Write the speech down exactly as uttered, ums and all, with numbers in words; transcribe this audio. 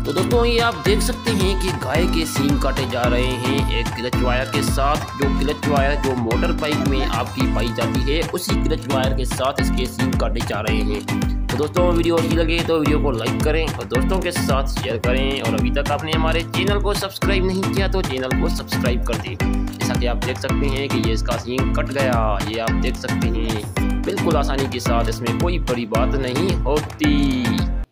तो दोस्तों ये आप देख सकते हैं कि गाय के सींग काटे जा रहे हैं एक क्लच वायर के साथ। जो क्लच वायर जो मोटर बाइक में आपकी पाई जाती है उसी क्लच वायर के साथ इसके सींग काटे जा रहे हैं। तो दोस्तों वीडियो अच्छी लगे तो वीडियो को लाइक करें और दोस्तों के साथ शेयर करें, और अभी तक आपने हमारे चैनल को सब्सक्राइब नहीं किया तो चैनल को सब्सक्राइब कर दें। जैसा कि आप देख सकते हैं कि ये इसका सींग कट गया, ये आप देख सकते हैं बिल्कुल आसानी के साथ, इसमें कोई बड़ी बात नहीं होती।